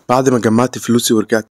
بعد ما جمعت فلوسي ورجعت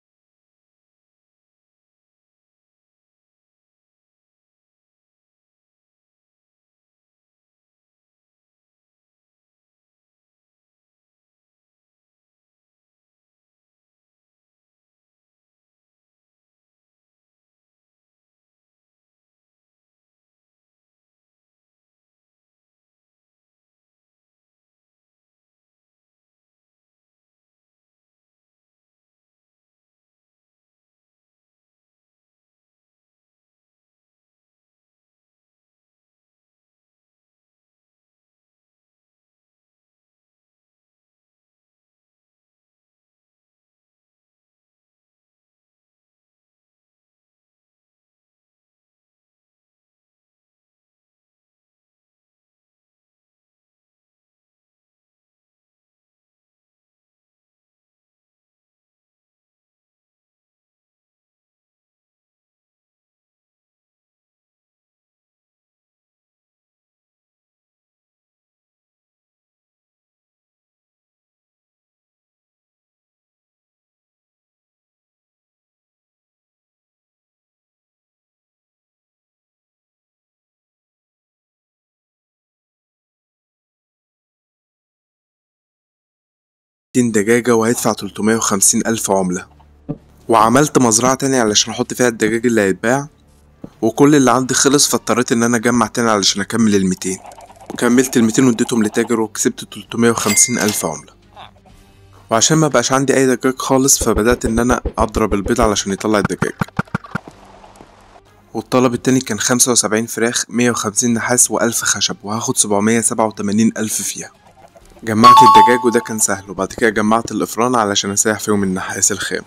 دجاجة وهيدفع 350,000 عملة. وعملت مزرعة تاني علشان احط فيها الدجاج اللي هيتباع، وكل اللي عندي خلص، فاضطريت ان انا اجمع تاني علشان اكمل ال200. وكملت ال200 واديتهم لتاجر وكسبت 350,000 عملة. وعشان ما بقاش عندي اي دجاج خالص، فبدأت ان انا اضرب البيض علشان يطلع الدجاج. والطلب التاني كان 75 فراخ، 150 نحاس و1000 خشب، وهاخد 787,000 فيها. جمعت الدجاج وده كان سهل، وبعد كده جمعت الافران علشان اسيح فيهم النحاس الخام.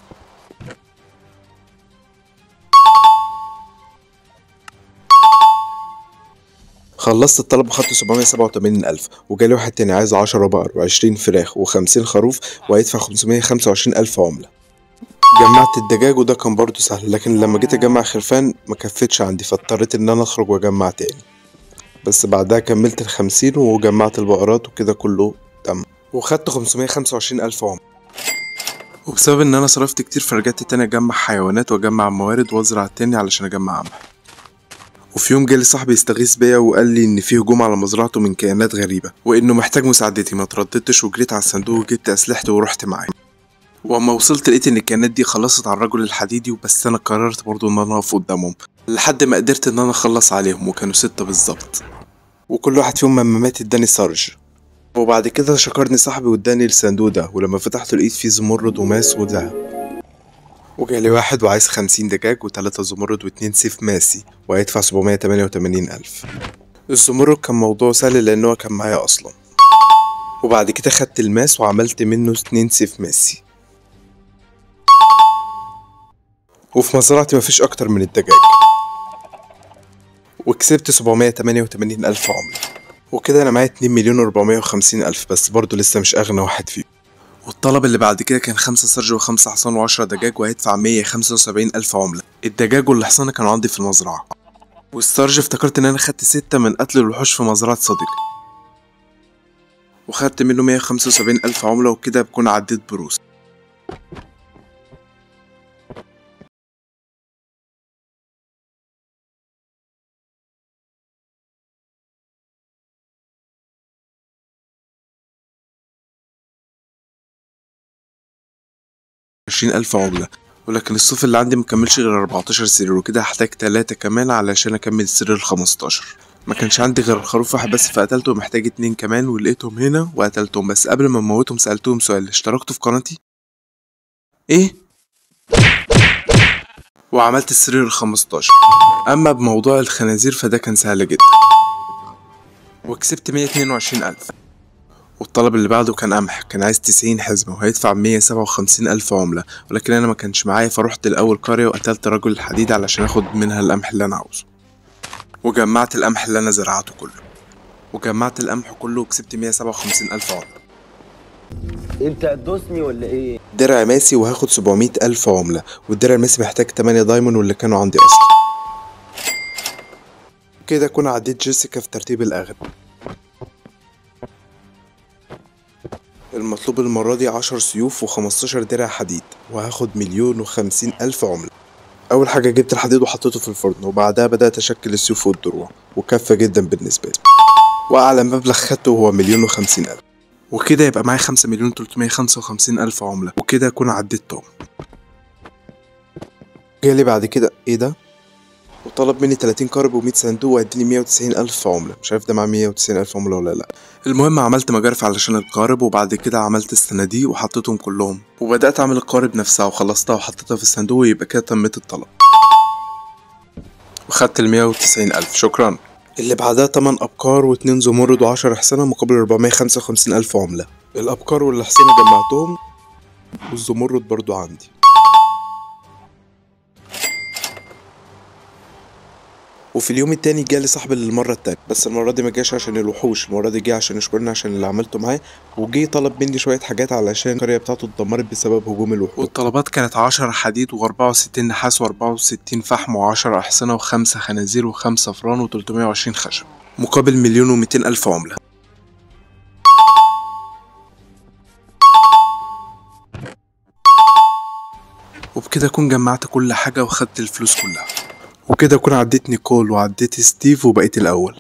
خلصت الطلب وخدت 787,000. وجالي واحد تاني عايز 10 بقر و20 فراخ و50 خروف وهيدفع 525,000 عملة. جمعت الدجاج وده كان برضه سهل، لكن لما جيت اجمع خرفان ما كفتش عندي، فاضطريت ان انا اخرج واجمع تاني. بس بعدها كملت ال50 وجمعت البقرات وكده كله تم، وخدت 525,000 عملة. وبسبب ان انا صرفت كتير، فرجعت تاني اجمع حيوانات واجمع موارد وازرع تاني علشان اجمع قمح. وفي يوم جالي صاحبي يستغيث بيا وقال لي ان في هجوم على مزرعته من كائنات غريبة، وانه محتاج مساعدتي. ما ترددتش وجريت على الصندوق وجبت اسلحتي ورحت معاه. واما وصلت لقيت ان الكائنات دي خلصت على الرجل الحديدي، وبس انا قررت برضو ان انا اقف قدامهم لحد ما قدرت ان انا اخلص عليهم، وكانوا 6 بالظبط. وكل واحد فيهم لما مات اداني سارج. وبعد كده شكرني صاحبي واداني الصندوق ده، ولما فتحته لقيت فيه زمرد وماس وذهب. وجالي واحد وعايز 50 دجاج و3 زمرد و2 سيف ماسي وهيدفع 788,000. الزمرد كان موضوع سهل لأن هو كان معايا أصلا. وبعد كده خدت الماس وعملت منه 2 سيف ماسي. وفي مزرعتي مفيش أكتر من الدجاج، وكسبت 788,000 عملة. وكده أنا معايا 2,450,000، بس برضه لسه مش أغنى واحد فيهم. والطلب اللي بعد كده كان 5 سرج و5 حصان و10 دجاج وهيدفع 175,000 عملة. الدجاج والحصان كانوا عندي في المزرعة، والسرج افتكرت ان انا خدت 6 من قتل الوحوش في مزرعة صديقي، وخدت منه 175,000 عملة، وكده بكون عديت بروس. $20,000 عملة. ولكن الصوف اللي عندي مكملش غير 14 سرير، وكده هحتاج 3 كمان علشان اكمل السرير ال15. ما كانش عندي غير خروف واحد بس فقتلته، ومحتاج 2 كمان ولقيتهم هنا وقتلتهم. بس قبل ما اموتهم سألتهم سؤال: اشتركتوا في قناتي؟ ايه؟ وعملت السرير ال15. اما بموضوع الخنازير فده كان سهل جدا، وكسبت 122,000. والطلب اللي بعده كان قمح، كان عايز 90 حزمة وهيدفع 157,000 عملة. ولكن أنا ما كانش معايا، فروحت لأول قرية وقتلت رجل الحديد علشان أخد منها القمح اللي أنا عاوزه. وجمعت القمح اللي أنا زرعته كله، وجمعت القمح كله وكسبت 157,000 عملة. انت هتدوسني ولا ايه؟ درع ماسي وهاخد 700,000 عملة، والدرع الماسي محتاج 8 دايمون واللي كانوا عندي أصلا. كده أكون عديت جيسيكا في ترتيب الأغنى. المطلوب المرة دي 10 سيوف و15 درع حديد، وهاخد 1,050,000 عملة. أول حاجة جبت الحديد وحطيته في الفرن، وبعدها بدأت أشكل السيوف والدروع، وكفى جدا بالنسبة لي. وأعلى مبلغ خدته هو 1,050,000، وكده يبقى معايا 5,355,000 عملة، وكده أكون عديتهم. جالي بعد كده إيه ده؟ وطلب مني 30 قارب و100 صندوق وهيديني 190,000 عملة. مش عارف ده معاه 190,000 عملة ولا لأ. المهم عملت مجارف علشان القارب، وبعد كده عملت الصناديق وحطيتهم كلهم، وبدأت أعمل القارب نفسها وخلصتها وحطيتها في الصندوق، ويبقى كده تميت الطلب وخدت 190,000. شكرا. اللي بعدها 8 أبقار و2 زمرد و10 حصانة مقابل 455,000 عملة. الأبقار والحصانة جمعتهم، والزمرد برضو عندي. وفي اليوم التاني جالي صاحبي للمرة التانية، بس المرة دي مجاش عشان الوحوش، المرة دي جه عشان يشكرني عشان اللي عملته معاه، وجه طلب مني شوية حاجات علشان القرية بتاعته اتدمرت بسبب هجوم الوحوش. والطلبات كانت 10 حديد و64 نحاس و64 فحم و10 أحصنة و5 خنازير و5 فران و320 خشب، مقابل 1,200,000 عملة. وبكده أكون جمعت كل حاجة وخدت الفلوس كلها، وكده أكون عديت نيكول وعديت ستيف وبقيت الأول،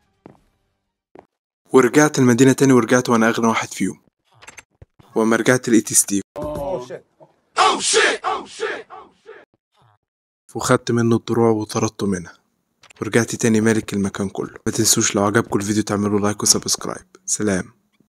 ورجعت المدينة تاني، ورجعت وأنا أغنى واحد فيهم. وأما رجعت لقيت ستيف وخدت منه الدروع وطردته منها، ورجعت تاني مالك المكان كله. ما تنسوش لو عجبكم الفيديو تعملوا لايك وسبسكرايب. سلام.